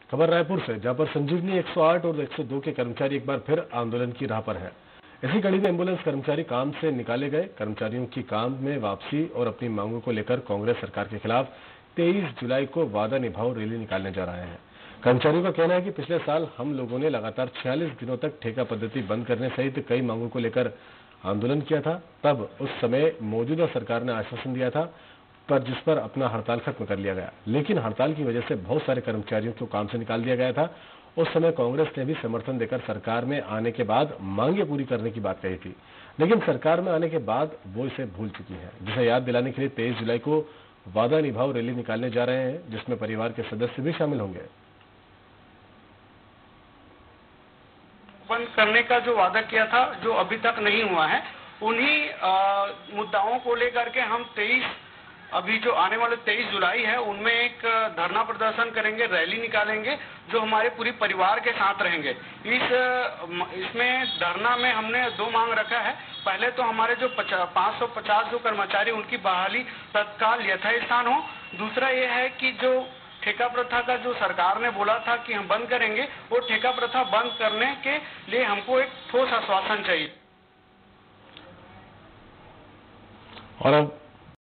खबर रायपुर से, जहां पर संजीवनी 108 और 102 के कर्मचारी एक बार फिर आंदोलन की राह पर है। इसी कड़ी में एम्बुलेंस कर्मचारी काम से निकाले गए। कर्मचारियों की काम में वापसी और अपनी मांगों को लेकर कांग्रेस सरकार के खिलाफ 23 जुलाई को वादा निभाओ रैली निकालने जा रहे हैं। कर्मचारियों का कहना है कि पिछले साल हम लोगों ने लगातार 46 दिनों तक ठेका पद्धति बंद करने सहित कई मांगों को लेकर आंदोलन किया था। तब उस समय मौजूदा सरकार ने आश्वासन दिया था, पर जिस पर अपना हड़ताल खत्म कर लिया गया। लेकिन हड़ताल की वजह से बहुत सारे कर्मचारियों को काम से निकाल दिया गया था। उस समय कांग्रेस ने भी समर्थन देकर सरकार में आने के बाद मांगे पूरी करने की बात कही थी, लेकिन सरकार में आने के बाद वो इसे भूल चुकी है, जिसे याद दिलाने के लिए 23 जुलाई को वादा निभाओ रैली निकालने जा रहे हैं, जिसमें परिवार के सदस्य भी शामिल होंगे। बंद करने का जो वादा किया था, जो अभी तक नहीं हुआ है, उन्हीं मुद्दाओं को लेकर के हम 23 अभी जो आने वाले 23 जुलाई है उनमें एक धरना प्रदर्शन करेंगे, रैली निकालेंगे, जो हमारे पूरी परिवार के साथ रहेंगे। इसमें धरना में हमने 2 मांग रखा है। पहले तो हमारे जो 550 जो कर्मचारी उनकी बहाली तत्काल यथास्थान हो। दूसरा ये है कि जो ठेका प्रथा का जो सरकार ने बोला था कि हम बंद करेंगे, वो ठेका प्रथा बंद करने के लिए हमको एक ठोस आश्वासन चाहिए। और अब